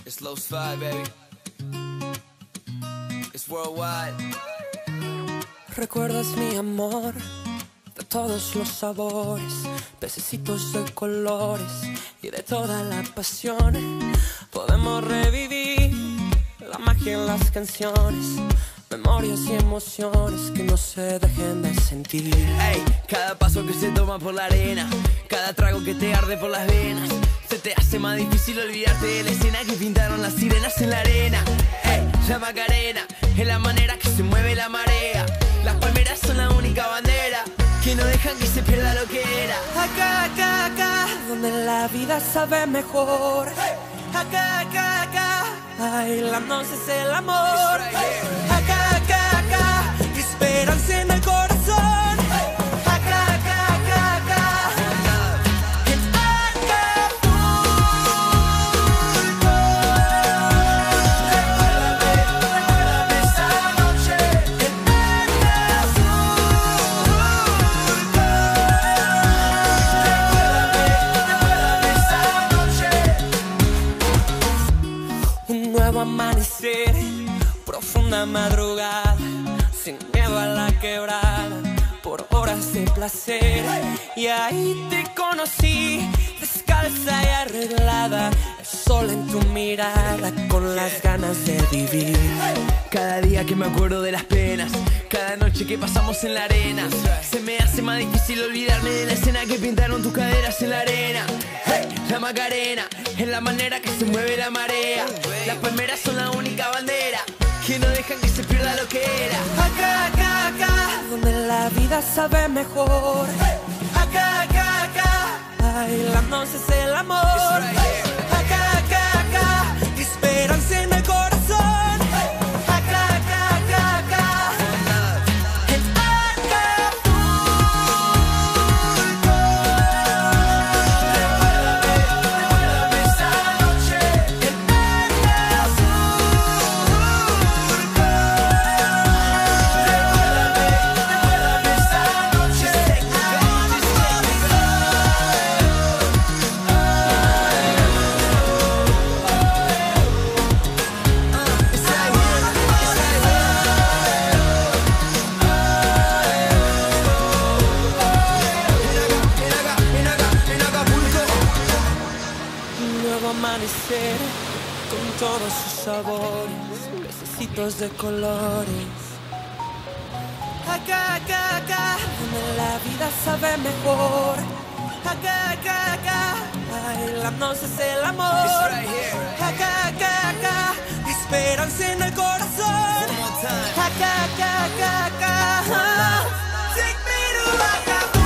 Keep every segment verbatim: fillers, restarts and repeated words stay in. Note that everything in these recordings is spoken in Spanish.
It's Los Five, baby. It's worldwide. Recuerdas mi amor de todos los sabores, pececitos de colores y de toda la pasión. Podemos revivir la magia en las canciones, memorias y emociones que no se dejen de sentir. Ey, cada paso que se toma por la arena, cada trago que te arde por las venas, se te hace más difícil olvidarte de la escena que pintaron las sirenas en la arena. Ey, la Macarena es la manera que se mueve la marea. Las palmeras son la única bandera que no dejan que se pierda lo que era. Acá, acá, acá, donde la vida sabe mejor. Acá, acá, acá, bailando es el amor. Acá, acá, acá, esperanza en el corazón. Acá, acá, acá, acá, en Acapulco. Recuérdame, recuérdame esa noche en Acapulco. Recuérdame, recuérdame esa noche. Un nuevo amanecer, profunda madrugada, sin miedo a la quebrada, por horas de placer. Y ahí te conocí, descalza y arreglada, el sol en tu mirada, con las ganas de vivir. Cada día que me acuerdo de las penas, cada noche que pasamos en la arena, se me hace más difícil olvidarme de la escena que pintaron tus caderas en la arena. Hey, la Macarena es la manera que se mueve la marea. Las palmeras son la única bandera que no dejan que se pierda lo que era. Acá, acá, acá, donde la vida sabe mejor. Acá, acá, acá, bailando es el amor. Acá, acá, acá, esperanza en el corazón. Acá, acá, acá, acá, en Acapulco. Recuérdame, recuérdame esa noche en Acapulco. Recuérdame, recuérdame esa noche en Un nuevo amanecer con todos sus sabores, pececitos de colores. Acá, acá, acá, donde la vida sabe mejor. Acá, acá, acá, bailando es el amor. Acá, acá, acá, esperanza en el corazón. Acá, acá, acá, acá, take me to Acapulco.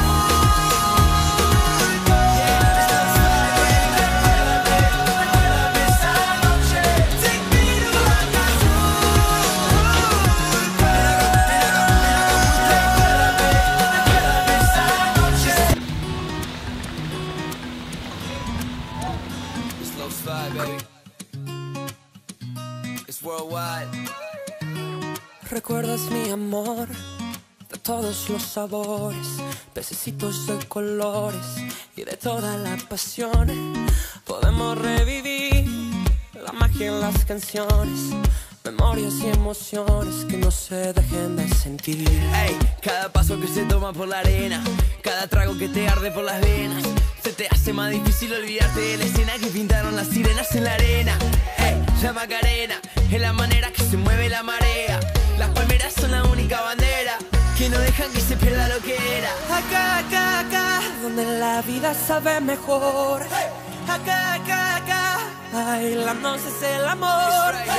Recuérdame, recuérdame esa noche. Take me to Acapulco. Recuérdame, recuérdame esa noche. It's Los Five, baby. It's worldwide. Recuerdas mi amor de todos los sabores, pececitos de colores y de toda la pasión. Podemos revivir la magia en las canciones, memorias y emociones que no se dejen de sentir. Ey, cada paso que se toma por la arena, cada trago que te arde por las venas, se te hace más difícil olvidarte de la escena que pintaron las sirenas en la arena. Ey, la Macarena es la manera que se mueve la marea. Las palmeras son la única bandera que no dejan que se pierda lo que era. Acá, acá, acá, donde la vida sabe mejor. Acá, acá, acá, bailando es el amor.